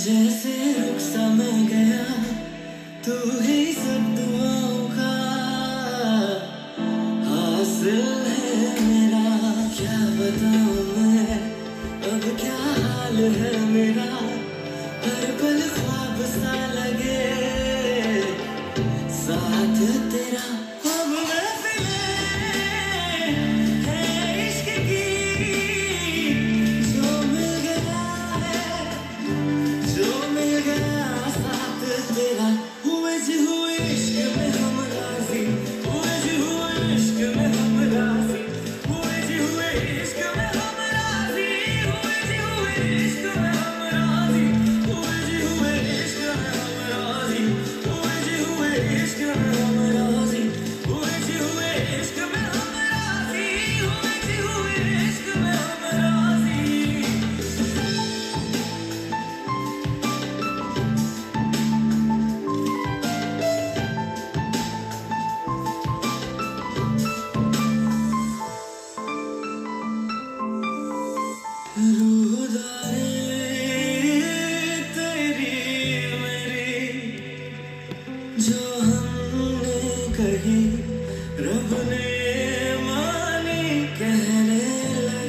जैसे रुक सा मैं गया, तू ही सब दुआओं का हासिल है मेरा। क्या बताऊं मैं अब क्या हाल है मेरा, हर पल ख्वाब सा लगे साथ तेरा। अब महफिलें हैं इश्क की, जो मिल गया है, जो मिल गया साथ तेरा। हुए जी हुए इश्क में हम राजी, हुए जी हुए इश्क में हम राजी, हुए जी हुए इश्क में हम राजी, हुए जी हुए इश्क में हम राजी, हुए जी हुए इश्क में हम राजी, हुए जी हुए इश्क में हम राजी, हुए जी हुए इश्क में हम राजी, हुए जी हुए इश्क में हम राजी। रूहदारी तेरी मेरी जो हमने कही, रब ने मानी कहने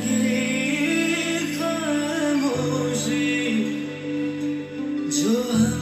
लगी खामोशी। जो हम